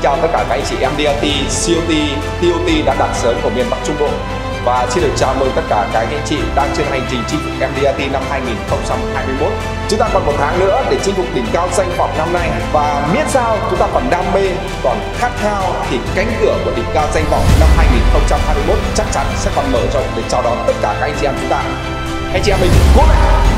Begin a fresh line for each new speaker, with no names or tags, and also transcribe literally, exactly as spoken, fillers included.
chào tất cả các anh chị em đê lờ tê, xê o tê, tê o tê đã đặt sớm của miền Bắc Trung Bộ. Và xin được chào mừng tất cả các anh chị đang trên hành trình chinh phục em đê lờ tê năm hai nghìn không trăm hai mươi mốt. Chúng ta còn một tháng nữa để chinh phục đỉnh cao danh vọng năm nay. Và miễn sao chúng ta còn đam mê, còn khát khao thì cánh cửa của đỉnh cao danh vọng năm hai nghìn không trăm hai mươi mốt chắc chắn sẽ còn mở rộng để chào đón tất cả các anh chị em chúng ta. Anh chị em mình cố lên!